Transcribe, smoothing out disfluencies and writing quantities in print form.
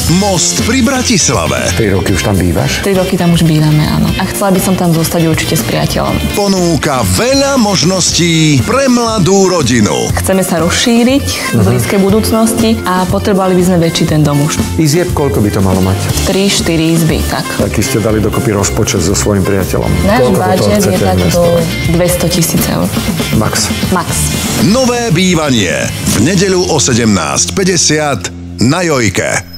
Most pri Bratislave. 3 roky už tam bývaš? 3 roky tam už bývame, áno. A chcela by som tam zostať určite s priateľom. Ponúka veľa možností pre mladú rodinu. Chceme sa rozšíriť v blízkej budúcnosti a potrebovali by sme väčší ten dom už. Izieb, koľko by to malo mať? 3-4 izby, tak. Taký ste dali dokopy rozpočet so svojím priateľom. Náš Koľko do toho budget je chcete tak do investovať? 200 000 eur. Max. Max. Nové bývanie v nedeľu o 17:50 na Jojke.